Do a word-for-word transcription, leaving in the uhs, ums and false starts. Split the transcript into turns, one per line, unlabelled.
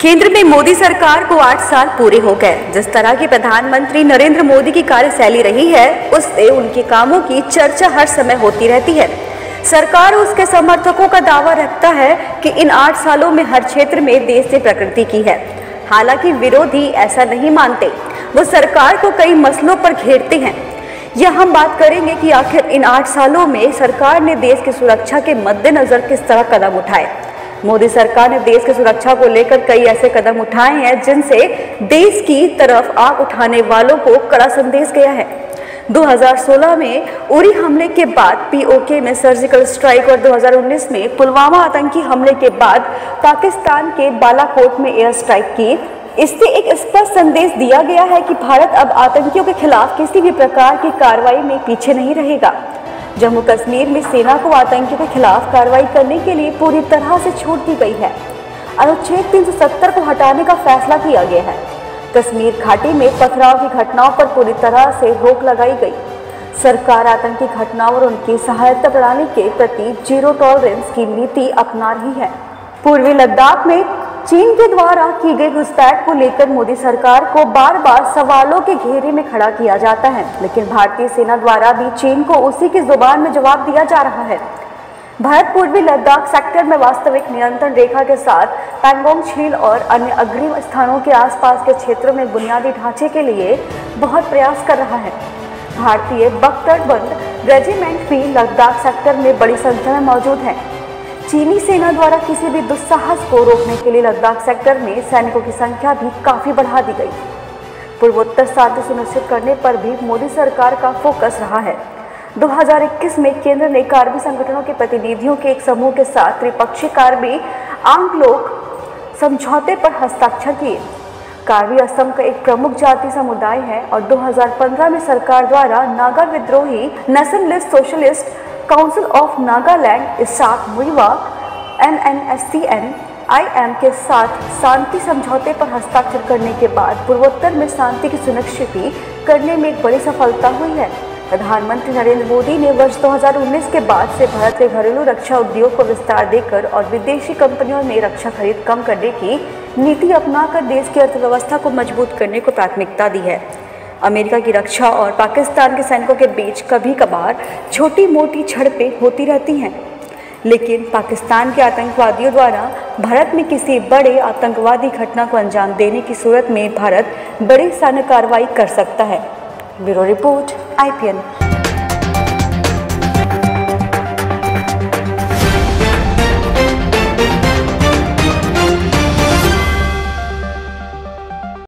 केंद्र में मोदी सरकार को आठ साल पूरे हो गए। जिस तरह की प्रधानमंत्री नरेंद्र मोदी की कार्यशैली रही है, उससे उनके कामों की चर्चा हर समय होती रहती है। सरकार उसके समर्थकों का दावा रखता है कि इन आठ सालों में हर क्षेत्र में देश ने प्रगति की है। हालांकि विरोधी ऐसा नहीं मानते, वो सरकार को कई मसलों पर घेरते हैं। यह हम बात करेंगे कि आखिर इन आठ सालों में सरकार ने देश की सुरक्षा के मद्देनजर किस तरह कदम उठाए। मोदी सरकार ने देश की सुरक्षा को लेकर कई ऐसे कदम उठाए हैं जिनसे देश की तरफ आग उठाने वालों को कड़ा संदेश गया है। दो हज़ार सोलह में उरी हमले के बाद पीओके में सर्जिकल स्ट्राइक और दो हज़ार उन्नीस में पुलवामा आतंकी हमले के बाद पाकिस्तान के बालाकोट में एयर स्ट्राइक की। इससे एक स्पष्ट संदेश दिया गया है कि भारत अब आतंकियों के खिलाफ किसी भी प्रकार की कार्रवाई में पीछे नहीं रहेगा। जम्मू कश्मीर में सेना को आतंकियों के खिलाफ कार्रवाई करने के लिए पूरी तरह से छूट दी गई है। अनुच्छेद तीन सौ सत्तर को हटाने का फैसला किया गया है। कश्मीर घाटी में पथराव की घटनाओं पर पूरी तरह से रोक लगाई गई। सरकार आतंकी घटनाओं और उनकी सहायता प्रणाली के प्रति जीरो टॉलरेंस की नीति अपना रही है। पूर्वी लद्दाख में चीन के द्वारा की गई घुसपैठ को लेकर मोदी सरकार को बार बार सवालों के घेरे में खड़ा किया जाता है, लेकिन भारतीय सेना द्वारा भी चीन को उसी की जुबान में जवाब दिया जा रहा है। भारत पूर्वी लद्दाख सेक्टर में वास्तविक नियंत्रण रेखा के साथ पैंगोंग झील और अन्य अग्रिम स्थानों के आसपास के क्षेत्रों में बुनियादी ढांचे के लिए बहुत प्रयास कर रहा है। भारतीय बख्तरबंद रेजिमेंट भी लद्दाख सेक्टर में बड़ी संख्या में मौजूद है। चीनी सेना द्वारा किसी भी दुस्साहस को रोकने के लिए लद्दाख सेक्टर में सैनिकों की संख्या भी काफी बढ़ा दी गई। पूर्वोत्तर शांति सुनिश्चित करने पर भी मोदी सरकार का फोकस रहा है। दो हज़ार इक्कीस में केंद्र ने कार्बी संगठनों के प्रतिनिधियों के एक समूह के साथ त्रिपक्षीय कार्बी आंगलोक समझौते पर हस्ताक्षर किए। कार्बी असम का एक प्रमुख जाति समुदाय है और दो हज़ार पंद्रह में सरकार द्वारा नागा विद्रोही nationalist socialist council of Nagaland Isak Muivah N N S C N I M के साथ शांति समझौते पर हस्ताक्षर करने के बाद पूर्वोत्तर में शांति की सुनिश्चित करने में एक बड़ी सफलता हुई है। प्रधानमंत्री नरेंद्र मोदी ने वर्ष दो हज़ार उन्नीस के बाद से भारत के घरेलू रक्षा उद्योग को विस्तार देकर और विदेशी कंपनियों में रक्षा खरीद कम करने की नीति अपनाकर देश की अर्थव्यवस्था को मजबूत करने को प्राथमिकता दी है। अमेरिका की रक्षा और पाकिस्तान के सैनिकों के बीच कभी कभार छोटी मोटी झड़पें होती रहती हैं, लेकिन पाकिस्तान के आतंकवादियों द्वारा भारत में किसी बड़े आतंकवादी घटना को अंजाम देने की सूरत में भारत बड़ी सैन्य कार्रवाई कर सकता है। Bureau report I P N.